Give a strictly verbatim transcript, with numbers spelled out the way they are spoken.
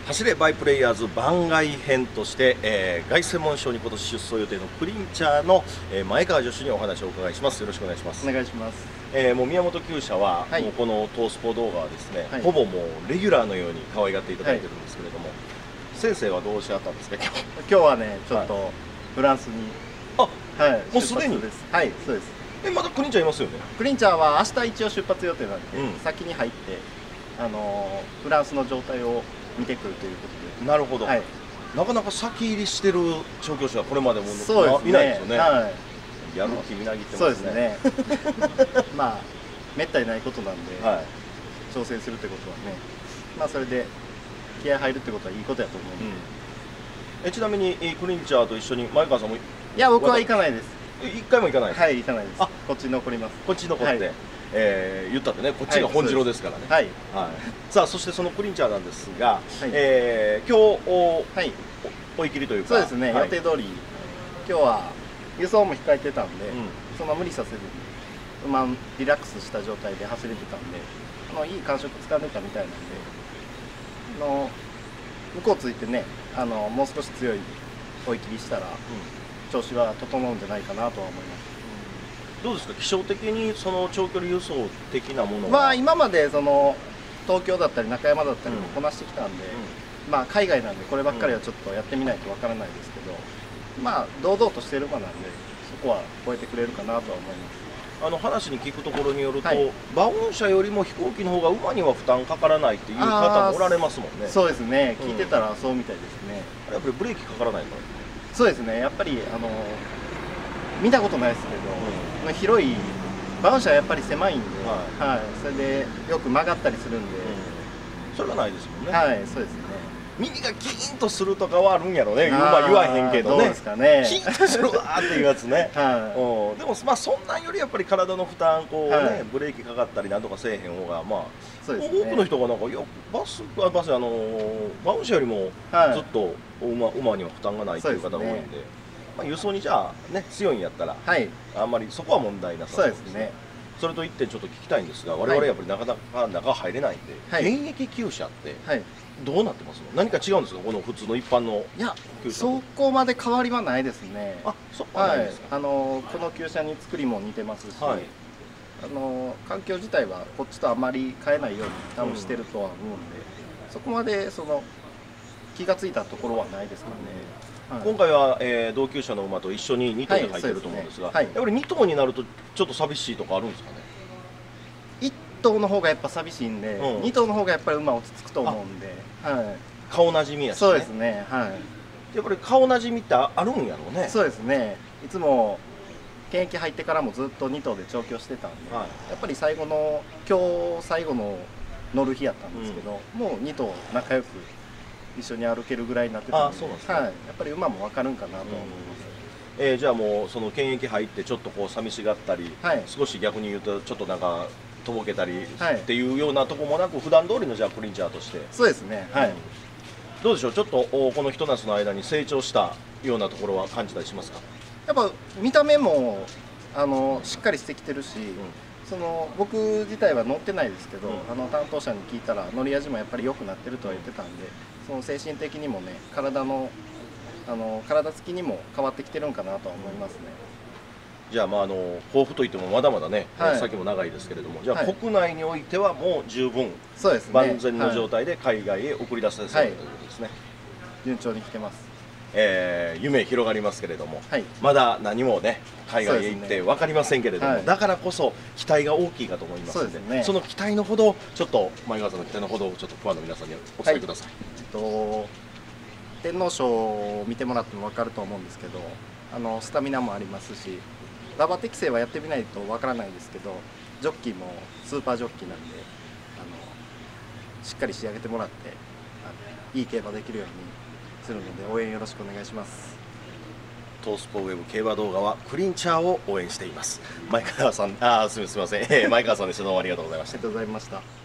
走れバイプレイヤーズ番外編として、えー、凱旋門賞に今年出走予定のクリンチャーの、えー、前川助手にお話をお伺いします。よろしくお願いします。 お願いします。 えー、もう宮本厩舎は、 はい、 もうこのトースポ動画はですね、はい、ほぼもうレギュラーのように可愛がっていただいてるんですけれども、はい、先生はどうしあったんですか今日？ 今日はねちょっとフランスに、 はい、あ、 はい、 もうすでにです。 はい、そうです。 え、まだクリンチャーいますよね？ クリンチャーは明日一応出発予定なんで、うん、先に入ってあのー、フランスの状態を見てくるということで。 なるほど。はい、なかなか先入りしてる調教師はこれまでもそうですね、 いないですよね。 はい、 やる気みなぎってますね。 そうですね。まあめったにないことなんで、はい、挑戦するってことはね、まあそれで気合入るってことはいいことやと思うんで。うん、 えちなみにクリンチャーと一緒に前川さんも？いや僕は行かないです。 一回も行かないです。 はい、行かないです。あ、こっち残ります。 こっち残って、はい、えー、言ったってね、こっちが本次郎ですからね。 はい。 はい。さあ、そしてそのクリンチャーなんですが、はい、えー、今日お、はい、追い切りというか。 そうですね。はい、予定通り今日は輸送も控えてたんで、うん、そんな無理させずに、まあリラックスした状態で走れてたんで、あのいい感触掴んでたみたいなんで、あの向こうついてね、あのもう少し強い追い切りしたら。うん、調子は整うんじゃないかなとは思います。 どうですか、気象的にその長距離輸送的なものは、 まあ、今までその東京だったり中山だったりもこなしてきたんで、うん、まあ海外なんでこればっかりはちょっとやってみないとわからないですけど、まあ堂々としてる馬なんでそこは超えてくれるかなとは思います。 あの話に聞くところによると、はい、馬運車よりも飛行機の方が馬には負担かからないっていう方もおられますもんね。 そうですね、聞いてたらそうみたいですね。 うん、やっぱりブレーキかからないから。 そうですね、やっぱりあの見たことないですけど、うん、広い馬運車はやっぱり狭いんで、はいはい、それでよく曲がったりするんで、 うん、それがないですもんね。 はい、そうですね。 耳がキーンとするとかはあるんやろね。馬言わへんけどね。 どうですかね。 キーンとするわーっていうやつね。はい、うん、でもまあそんなんよりやっぱり体の負担こうね、はい、ブレーキかかったりなんとかせえへん方がまあ、そうですね、多くの人がなんかいやバスバスあの馬運車よりもずっと馬、はい、馬には負担がないという方が多いんで、まあ輸送にじゃあね強いんやったら、はい、あんまりそこは問題なさそうですね。それと一点ちょっと聞きたいんですが、我々やっぱりなかなか中入れないんで、はい、現役厩舎ってどうなってますの？何か違うんですか、この普通の一般の厩舎？いや、そこまで変わりはないですね。あ、 そこはないですか。 はい、あのこの厩舎に作りも似てますし、はい、あの環境自体はこっちとあまり変えないように多分してるとは思うんで、うん、そこまでその気がついたところはないですかね。 うん、はい、今回は、えー、同級者の馬と一緒にに頭で入ってると思うんですが、はい、やっぱりに頭になるとちょっと寂しいとかあるんですかね。 いっ頭の方がやっぱ寂しいんで、うん、に頭の方がやっぱり馬落ち着くと思うんで、はい、 顔なじみやしね。 そうですね、はい、 やっぱり顔なじみってあるんやろうね。 そうですね、いつも現役入ってからもずっとに頭で調教してたんで、はい、やっぱり最後の今日最後の乗る日やったんですけど、うん、もうに頭仲良く一緒に歩けるぐらいになってたんで、はい、やっぱり馬も分かるんかなと思います。 うん、えー、じゃあもうその現役入ってちょっとこう寂しがったり、はい、少し逆に言うとちょっとなんかとぼけたりっていうようなとこもなく、普段通りのじゃあクリンチャーとして。 そうですね、はい、うん、 どうでしょう、ちょっとこのひと夏の間に成長したようなところは感じたりしますか？ やっぱ見た目もあのしっかりしてきてるし、うん、その僕自体は乗ってないですけど、うん、あの担当者に聞いたら乗り味もやっぱり良くなってるとは言ってたんで、その精神的にもね、体のあの体つきにも変わってきてるんかなとは思いますね。 じゃあまああの抱負といってもまだまだね、はい、先も長いですけれども、じゃあ国内においてはもう十分万全の状態で海外へ送り出せそうということですね。 順調に来てます。 えー、夢広がりますけれども、はい、まだ何もね海外へ行って分かりませんけれども、ね、はい、だからこそ期待が大きいかと思いますの で, そ, で、ね、その期待のほどちょっと前川さんの期待のほどちょっとファンの皆さんにお伝えください。はい、 えっと、天皇賞を見てもらっても分かると思うんですけど、あのスタミナもありますし、馬場適正はやってみないと分からないですけど、ジョッキーもスーパージョッキーなんで、あのしっかり仕上げてもらってあのいい競馬できるようにするので応援よろしくお願いします。 トースポウェブ競馬動画はクリンチャーを応援しています。前川さん、あ、すみません、えー、前川さんでした。どうもありがとうございました。 ありがとうございました。